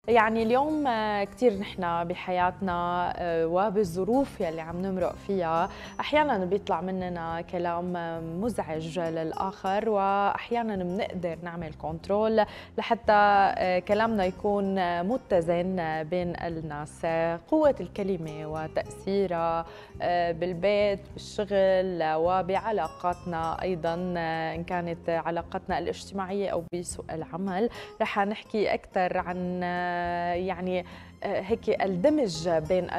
يعني اليوم كتير نحن بحياتنا وبالظروف يلي عم نمرق فيها أحيانا بيطلع مننا كلام مزعج للآخر، وأحيانا بنقدر نعمل كنترول لحتى كلامنا يكون متزن بين الناس. قوة الكلمة وتأثيرها بالبيت، بالشغل، وبعلاقاتنا أيضا، إن كانت علاقاتنا الاجتماعية أو بسوق العمل. رح نحكي أكثر عن يعني هيك الدمج بين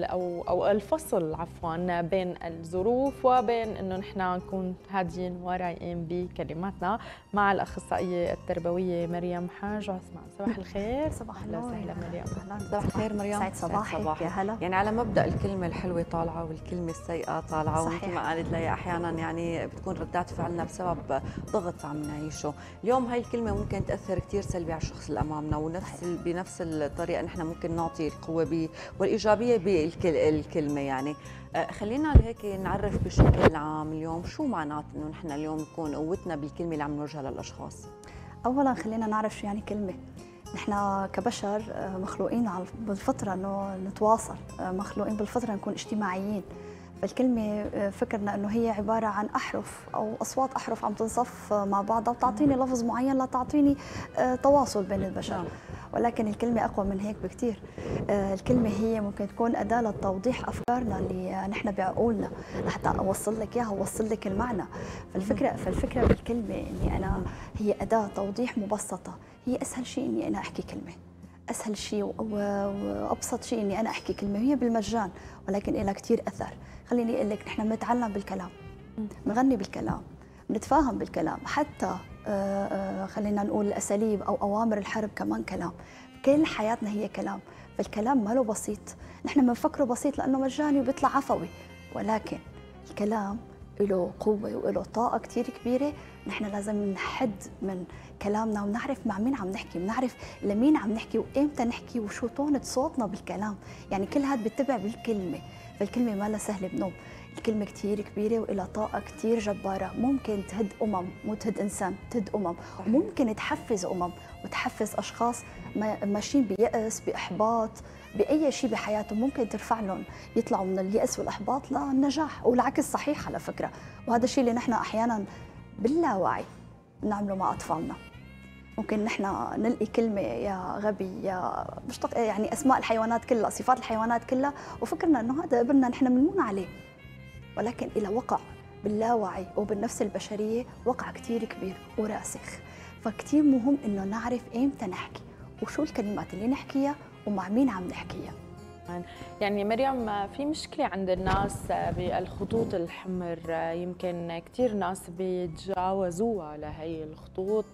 أو الفصل عفوا بين الظروف وبين إنه نحن نكون هادين ورايقين بكلماتنا مع الأخصائية التربوية مريم حاج عثمان. صباح الخير. صباح أهلا النور. وسهلا مريم. صباح الخير مريم. سعد صباحك. يا هلا. يعني على مبدأ الكلمة الحلوة طالعة والكلمة السيئة طالعة، صحيح. ومثل ما قالت لي أحيانا يعني بتكون ردات فعلنا بسبب ضغط عم نعيشه. اليوم هاي الكلمة ممكن تأثر كثير سلبي على الشخص اللي أمامنا، بنفس الطريقة نحن ممكن نعطي القوة والإيجابية بالكلمة. يعني خلينا هيك نعرف بشكل عام اليوم شو معنات إنه نحن اليوم نكون قوتنا بالكلمة اللي عم نوجهها للأشخاص. اولا خلينا نعرف شو يعني كلمه. نحن كبشر مخلوقين بالفطره انه نتواصل، مخلوقين بالفطره نكون اجتماعيين. فالكلمه فكرنا انه هي عباره عن احرف او اصوات احرف عم تنصف مع بعضها وتعطيني لفظ معين لتعطيني تواصل بين البشر. ولكن الكلمة أقوى من هيك بكتير. الكلمة هي ممكن تكون أداة لتوضيح أفكارنا اللي نحن بعقولنا، لحتى أوصل لك إياها، أوصل لك المعنى. فالفكرة بالكلمة إني أنا هي أداة توضيح مبسطة. هي أسهل شيء إني أنا أحكي كلمة، أسهل شيء وأبسط شيء إني أنا أحكي كلمة، وهي بالمجان ولكن لها كتير أثر. خليني أقول لك، نحن بنتعلم بالكلام، بنغني بالكلام، بنتفاهم بالكلام، حتى خلينا نقول الأساليب أو أوامر الحرب كمان كلام. كل حياتنا هي كلام. فالكلام ما له بسيط. نحن بنفكره بسيط لأنه مجاني وبيطلع عفوي، ولكن الكلام له قوة وله طاقة كتير كبيرة. نحن لازم نحد من كلامنا ونعرف مع مين عم نحكي، ونعرف لمين عم نحكي وإمتى نحكي وشو طونة صوتنا بالكلام. يعني كل هذا بيتبع بالكلمة. فالكلمة ما لها سهلة بنوب. الكلمة كتير كبيرة وإلها طاقة كتير جبارة. ممكن تهد مو تهد إنسان، تهد وممكن تحفز وتحفز أشخاص ماشيين بيأس، بإحباط، بأي شيء بحياتهم. ممكن ترفع لهم، يطلعوا من اليأس والإحباط للنجاح، والعكس صحيح على فكرة. وهذا الشيء اللي نحن أحيانا باللاوعي نعمله مع أطفالنا. ممكن نحن نلقي كلمة يا غبي، يا يعني أسماء الحيوانات كلها، صفات الحيوانات كلها، وفكرنا إنه هذا ابننا نحن بنمون عليه. ولكن إلى وقع باللاوعي وبالنفس البشرية، وقع كتير كبير وراسخ. فكتير مهم إنه نعرف إمتى نحكي وشو الكلمات اللي نحكيها ومع مين عم نحكيها. يعني مريم، في مشكلة عند الناس بالخطوط الحمر. يمكن كتير ناس بيتجاوزوها لهي الخطوط،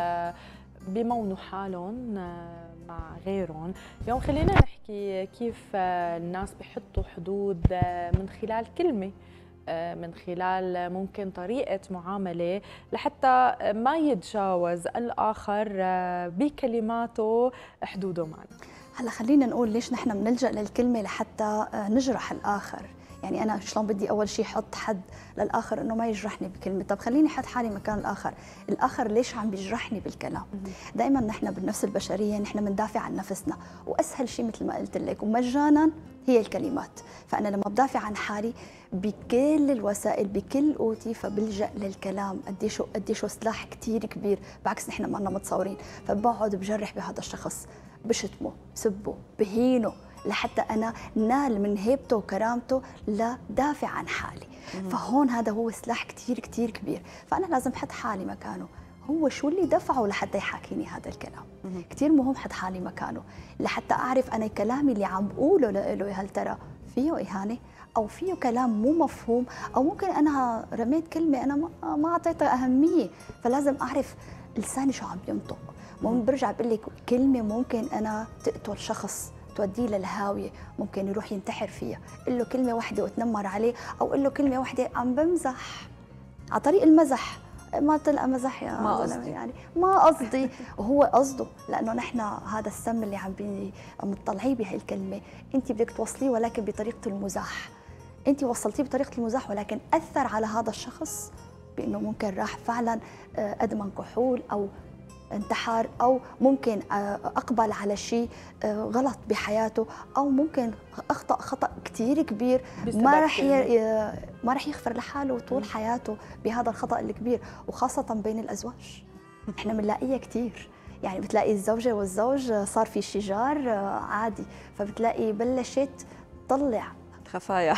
بمونوا حالهم مع غيرهم. اليوم خلينا نحكي كيف الناس بيحطوا حدود من خلال كلمة، من خلال ممكن طريقة معاملة، لحتى ما يتجاوز الآخر بكلماته حدوده معنا. هلا خلينا نقول ليش نحن بنلجأ للكلمة لحتى نجرح الآخر. يعني أنا شلون بدي أول شيء أحط حد للآخر إنه ما يجرحني بكلمة؟ طب خليني أحط حالي مكان الآخر ليش عم بيجرحني بالكلام؟ دائما نحن بالنفس البشرية نحن بندافع عن نفسنا، وأسهل شيء مثل ما قلت لك ومجانا هي الكلمات. فأنا لما بدافع عن حالي بكل الوسائل بكل قوتي فبلجأ للكلام. قديش سلاح كتير كبير، بعكس نحن ما متصورين. فبقعد بجرح بهذا الشخص، بشتمه، بسبه، بهينه، لحتى أنا نال من هيبته وكرامته لدافع عن حالي. فهون هذا هو سلاح كتير كتير كبير. فأنا لازم أحط حالي مكانه، هو شو اللي دفعه لحتى يحاكيني هذا الكلام. كتير مهم أحط حالي مكانه لحتى أعرف أنا كلامي اللي عم بقوله له هل ترى فيه إهانة أو فيه كلام مو مفهوم، أو ممكن أنا رميت كلمة أنا ما أعطيتها أهمية. فلازم أعرف لساني شو عم ينطق. برجع بقول لك كلمة ممكن أنا تقتل شخص، توديه للهاوية، ممكن يروح ينتحر فيها. قل له كلمة واحدة وتنمر عليه، أو قل له كلمة واحدة عم بمزح على طريق المزح. ما تلقى مزح يا ما قصدي، يعني ما قصدي. وهو قصده، لأنه نحن هذا السم اللي عم تطلعيه بهي الكلمة أنت بدك توصليه ولكن بطريقة المزاح. أنت وصلتيه بطريقة المزاح ولكن أثر على هذا الشخص بأنه ممكن راح فعلا أدمن كحول أو انتحر، او ممكن اقبل على شيء غلط بحياته، او ممكن اخطا خطا كثير كبير ما رح يغفر لحاله طول حياته بهذا الخطا الكبير، وخاصه بين الازواج. احنا بنلاقيها كثير، يعني بتلاقي الزوجه والزوج صار في شجار عادي، فبتلاقي بلشت تطلع خفايا.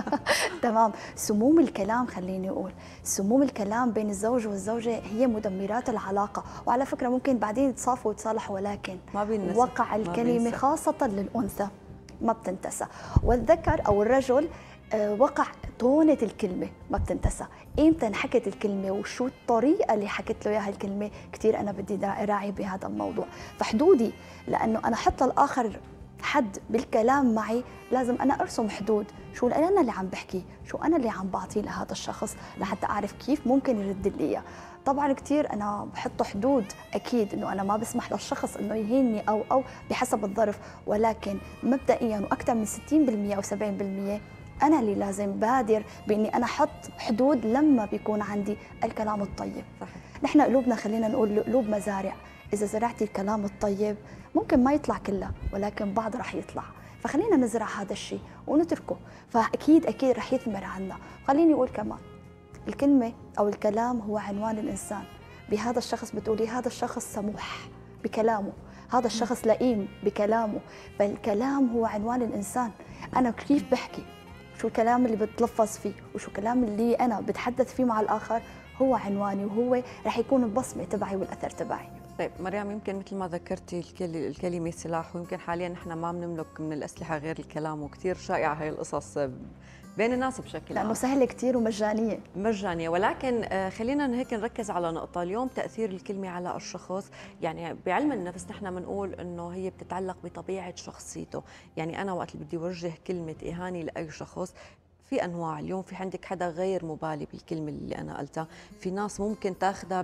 تمام. سموم الكلام، خليني اقول سموم الكلام بين الزوج والزوجه هي مدمرات العلاقه، وعلى فكره ممكن بعدين يتصافوا ويتصالحوا، ولكن ما بينسى. وقع الكلمه خاصه للانثى ما بتنتسى، والذكر او الرجل وقع تونة الكلمة ما بتنتسى. إمتى انحكت الكلمة وشو الطريقة اللي حكت له إياها الكلمة، كثير أنا بدي راعي بهذا الموضوع. فحدودي، لأنه أنا حط للآخر حد بالكلام معي، لازم أنا أرسم حدود، شو أنا اللي عم بحكي، شو أنا اللي عم بعطيه لهذا الشخص، لحتى أعرف كيف ممكن يرد لي إياه. طبعا كثير أنا بحط حدود، أكيد إنه أنا ما بسمح للشخص إنه يهينني أو بحسب الظرف، ولكن مبدئيا وأكثر من 60% أو 70% أنا اللي لازم بادر بإني أنا أحط حدود لما بيكون عندي الكلام الطيب. صحيح. نحن قلوبنا، خلينا نقول قلوب مزارع، إذا زرعتي الكلام الطيب ممكن ما يطلع كله، ولكن بعض رح يطلع، فخلينا نزرع هذا الشيء ونتركه، فأكيد رح يثمر عنا. خليني أقول كمان، الكلمة أو الكلام هو عنوان الإنسان. بهذا الشخص بتقولي هذا الشخص سموح بكلامه، هذا الشخص لئيم بكلامه، فالكلام هو عنوان الإنسان. أنا كيف بحكي، شو الكلام اللي بتلفظ فيه، وشو الكلام اللي أنا بتحدث فيه مع الآخر، هو عنواني، وهو رح يكون البصمة تبعي والأثر تبعي. طيب مريم، يمكن مثل ما ذكرتي الكلمة سلاح، ويمكن حاليا نحن ما بنملك من الأسلحة غير الكلام، وكثير شائعة هي القصص بين الناس بشكل عام، لأنه سهلة كثير ومجانية. ولكن خلينا هيك نركز على نقطة اليوم، تأثير الكلمة على الشخص. يعني بعلم النفس نحن بنقول إنه هي بتتعلق بطبيعة شخصيته. يعني أنا وقت اللي بدي وجه كلمة إهانة لأي شخص، في انواع. اليوم في عندك حدا غير مبالي بالكلمه اللي انا قلتها، في ناس ممكن تاخذها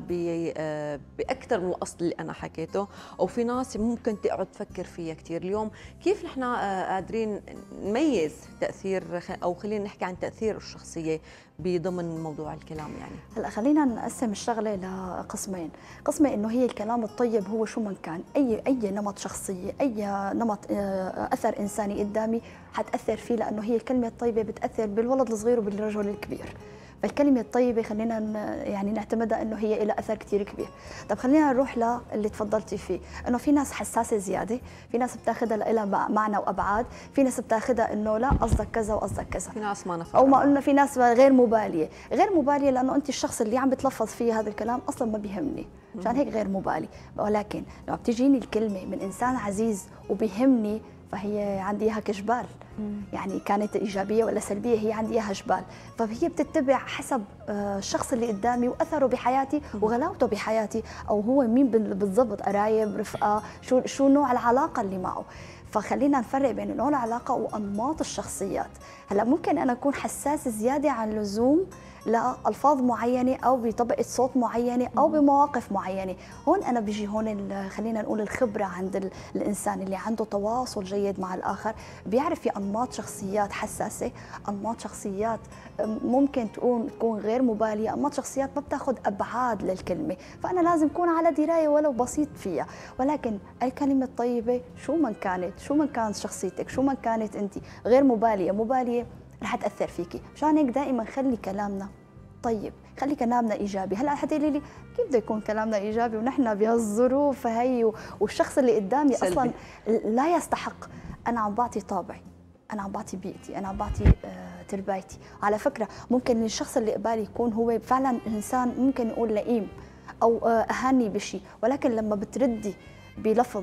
باكثر من الاصل اللي انا حكيته، او في ناس ممكن تقعد تفكر فيها كثير. اليوم كيف نحن قادرين نميز تاثير، او خلينا نحكي عن تاثير الشخصيه بضمن موضوع الكلام؟ يعني هلا خلينا نقسم الشغله لقسمين. قسمه انه هي الكلام الطيب هو شو من كان، اي نمط شخصيه، اي نمط اثر انساني قدامي حتاثر فيه، لانه هي الكلمه الطيبه بتاثر بالولد الصغير وبالرجل الكبير. فالكلمه الطيبه خلينا يعني نعتمدها انه هي لها اثر كثير كبير. طب خلينا نروح للي تفضلتي فيه، انه في ناس حساسه زياده، في ناس بتاخذها لها معنى وابعاد، في ناس بتاخذها انه لا قصدك كذا وقصدك كذا، في ناس ما نفع، او ما قلنا في ناس غير مباليه لانه انت الشخص اللي عم بتلفظ فيه هذا الكلام اصلا ما بيهمني، عشان هيك غير مبالي. ولكن لما بتجيني الكلمه من انسان عزيز وبيهمني، فهي عندي اياها كجبال، يعني كانت ايجابيه ولا سلبيه هي عندي اياها جبال، فهي بتتبع حسب الشخص اللي قدامي واثره بحياتي وغلاوته بحياتي، او هو مين بالضبط، قرايب، رفقه، شو نوع العلاقه اللي معه. فخلينا نفرق بين نوع العلاقه وانماط الشخصيات. هلا ممكن انا اكون حساس زياده عن اللزوم لألفاظ معينة أو بطبقة صوت معينة أو بمواقف معينة. هون أنا بيجي هون خلينا نقول الخبرة عند الإنسان اللي عنده تواصل جيد مع الآخر، بيعرف في أنماط شخصيات حساسة، أنماط شخصيات ممكن تكون غير مبالية، أنماط شخصيات ما بتاخذ أبعاد للكلمة، فأنا لازم أكون على دراية ولو بسيط فيها. ولكن الكلمة الطيبة شو من كانت شخصيتك، شو من كانت أنت غير مبالية رح تأثر فيكي. مشان هيك دائما خلي كلامنا طيب، خلي كلامنا إيجابي. هلا حتقولي لي كيف بده يكون كلامنا إيجابي ونحن بهالظروف هي والشخص اللي قدامي سلبي. أصلا لا يستحق. أنا عم بعطي طابعي، أنا عم بعطي بيئتي، أنا عم بعطي تربايتي. على فكرة ممكن الشخص اللي قبالي يكون هو فعلا إنسان ممكن نقول لئيم أو أهاني بشيء، ولكن لما بتردي بلفظ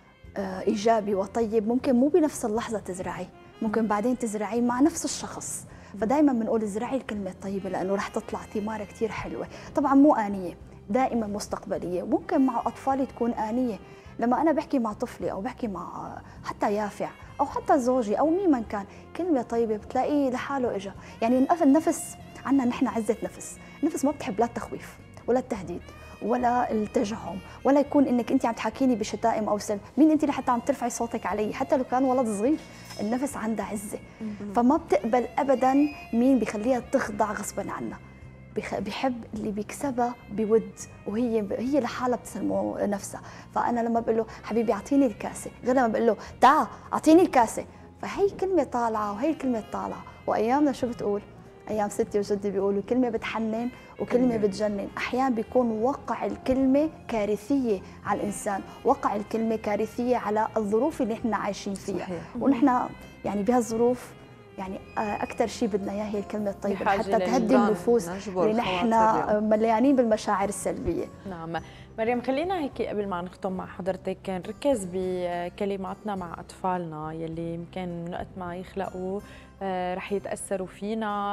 إيجابي وطيب ممكن مو بنفس اللحظة تزرعي، ممكن بعدين تزرعيه مع نفس الشخص. فدائما بنقول ازرعي الكلمة الطيبة لأنه رح تطلع ثمار كثير حلوة. طبعا مو آنية، دائما مستقبلية. ممكن مع أطفالي تكون آنية، لما أنا بحكي مع طفلي أو بحكي مع حتى يافع أو حتى زوجي أو مين من كان، كلمة طيبة بتلاقيه لحاله إجا. يعني النفس عنا نحن عزة نفس، النفس ما بتحب لا التخويف ولا التهديد ولا التجهم، ولا يكون انك انت عم تحاكيني بشتائم او سلب. مين انت لحتى عم ترفعي صوتك علي حتى لو كان ولد صغير؟ النفس عندها عزه، فما بتقبل ابدا مين بخليها تخضع غصبا عنها، بيحب اللي بيكسبها بود، هي لحالها بتسلمه نفسها. فانا لما بقول له حبيبي اعطيني الكاسه، غير لما بقول له تعا اعطيني الكاسه، فهي كلمه طالعه وهي الكلمه طالعه. وايامنا شو بتقول؟ ايام ستي وجدي بيقولوا كلمه بتحنن وكلمه بتجنن. احيانا بيكون وقع الكلمه كارثيه على الانسان، وقع الكلمه كارثيه على الظروف اللي احنا عايشين فيها. صحيح. ونحن يعني بهالظروف يعني اكثر شيء بدنا اياه هي الكلمه الطيبه حتى تهدي النفوس اللي نحن مليانين بالمشاعر السلبيه. نعم مريم، خلينا هيك قبل ما نختم مع حضرتك نركز بكلماتنا مع اطفالنا يلي يمكن من وقت ما يخلقوا رح يتاثروا فينا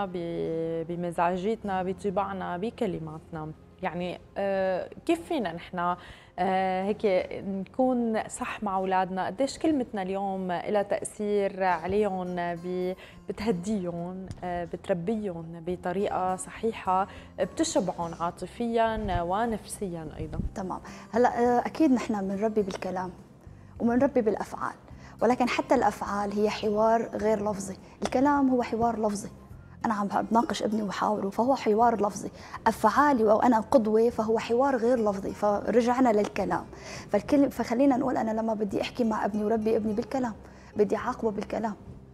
بمزاجيتنا بطباعنا بكلماتنا. يعني كيف فينا نحن هيك نكون صح مع اولادنا؟ قديش كلمتنا اليوم لها تاثير عليهم، بتهديهم، بتربيهم بطريقه صحيحه، بتشبعهم عاطفيا ونفسيا ايضا. تمام. هلا اكيد نحن بنربي بالكلام وبنربي بالافعال، ولكن حتى الافعال هي حوار غير لفظي. الكلام هو حوار لفظي، أنا عم بناقش ابني وحاوره فهو حوار لفظي. أفعالي وأنا قدوة فهو حوار غير لفظي، فرجعنا للكلام. فخلينا نقول أنا لما بدي أحكي مع ابني وربي ابني بالكلام، بدي أعاقبه بالكلام،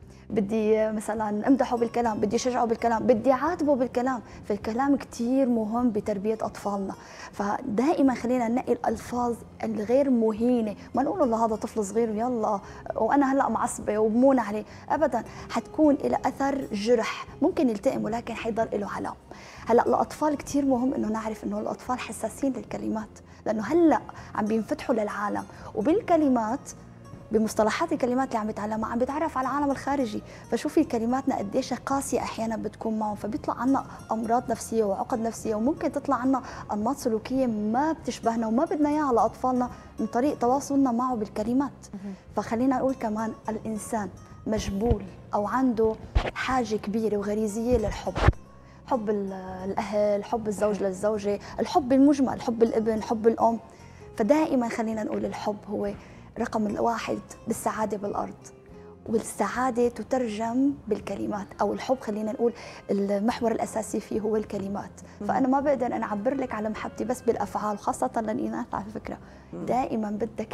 بدي مثلا امدحه بالكلام، بدي اشجعه بالكلام، بدي اعاتبه بالكلام. فالكلام كثير مهم بتربيه اطفالنا. فدائما خلينا ننقي الالفاظ الغير مهينه، ما نقول له هذا طفل صغير ويلا وانا هلا معصبه وبمون عليه، ابدا. حتكون له اثر جرح، ممكن يلتئم ولكن حيضل له علام. هلا الاطفال كثير مهم انه نعرف انه الاطفال حساسين للكلمات، لانه هلا عم بينفتحوا للعالم وبالكلمات بمصطلحات الكلمات اللي عم بيتعلمها عم بيتعرف على العالم الخارجي. فشوفي كلماتنا قديش قاسيه احيانا بتكون معهم، فبيطلع عنا امراض نفسيه وعقد نفسيه، وممكن تطلع عنا انماط سلوكيه ما بتشبهنا وما بدنا اياها على اطفالنا من طريق تواصلنا معه بالكلمات. فخلينا نقول كمان الانسان مجبول او عنده حاجه كبيره وغريزيه للحب، حب الاهل، حب الزوج للزوجه، الحب المجمل، حب الابن، حب الام. فدائما خلينا نقول الحب هو رقم واحد بالسعادة بالأرض، والسعادة تترجم بالكلمات، أو الحب خلينا نقول المحور الأساسي فيه هو الكلمات. فأنا ما بقدر أنا أعبر لك على محبتي بس بالأفعال، خاصة للإناث على فكرة. دائما بدها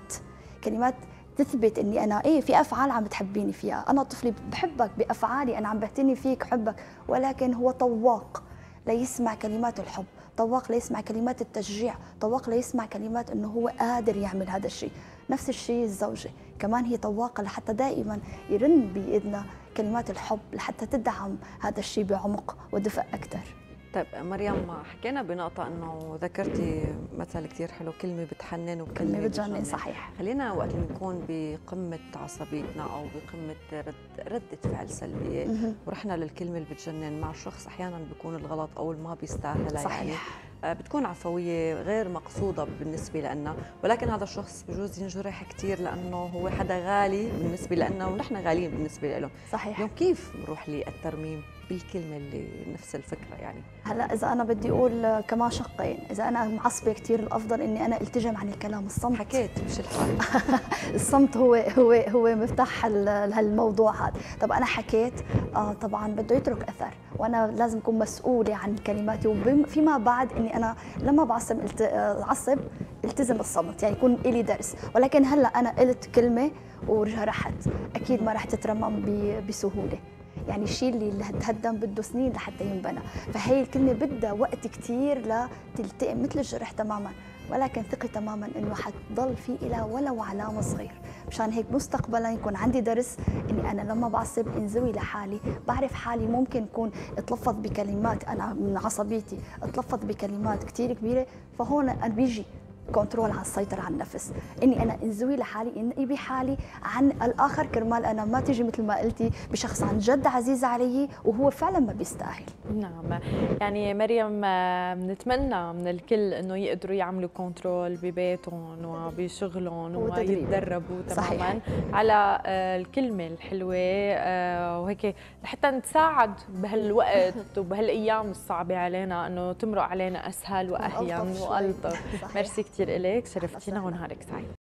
كلمات تثبت اني انا في افعال عم بتحبيني فيها، انا طفلي بحبك بافعالي، انا عم بهتني فيك حبك. ولكن هو طواق ليسمع كلمات الحب، طواق ليسمع كلمات التشجيع، طواق ليسمع كلمات انه هو قادر يعمل هذا الشيء. نفس الشيء الزوجه كمان هي طواقه لحتى دائما يرن بايدنا كلمات الحب لحتى تدعم هذا الشيء بعمق ودفء اكثر. طيب مريم، حكينا بنقطة انه ذكرتي مثل كثير حلو، كلمة بتحنن وكلمة بتجنن. صحيح. خلينا وقت نكون بقمة عصبيتنا او بقمة ردة فعل سلبية ورحنا للكلمة اللي بتجنن مع شخص احيانا بيكون الغلط او ما بيستاهلها، يعني بتكون عفوية غير مقصودة بالنسبة لنا، ولكن هذا الشخص بجوز ينجرح كثير لانه هو حدا غالي بالنسبة لنا ونحن غاليين بالنسبة له. صحيح. اليوم كيف بنروح للترميم بالكلمة اللي نفس الفكرة؟ يعني هلا إذا أنا بدي أقول كمان شقين، إذا أنا معصبة كثير الأفضل إني أنا التزم عن الكلام. الصمت، حكيت مش الحال. الصمت هو مفتاح هالموضوع هذا. طب أنا حكيت طبعا بده يترك أثر، وأنا لازم أكون مسؤولة عن كلماتي، وفيما بعد إني أنا لما بعصب التزم الصمت، يعني يكون إلي درس. ولكن هلا أنا قلت كلمة وجرحت، أكيد ما رح تترمم بسهولة. يعني الشيء اللي تهدم بده سنين لحتى ينبنى. فهي الكلمه بدها وقت كثير لتلتئم مثل الجرح تماما، ولكن ثقي تماما انه حتضل في إلها ولو علامه صغير. مشان هيك مستقبلا يكون عندي درس اني انا لما بعصب انزوي لحالي، بعرف حالي ممكن اكون اتلفظ بكلمات، انا من عصبيتي اتلفظ بكلمات كثير كبيره، فهون انا بيجي كنترول على السيطرة على النفس، اني انا انزوي لحالي، انقي بحالي عن الاخر كرمال انا ما تجي مثل ما قلتي بشخص عن جد عزيز علي وهو فعلا ما بيستاهل. نعم. يعني مريم، بنتمنى من الكل انه يقدروا يعملوا كنترول ببيتهم وبشغلهم ويتدربوا تماما على الكلمة الحلوة، وهيك لحتى نتساعد بهالوقت وبهالايام الصعبة علينا انه تمرق علينا اسهل واهين والطف. ميرسي كثير إليك، شرفتينا ونهارك سعيد.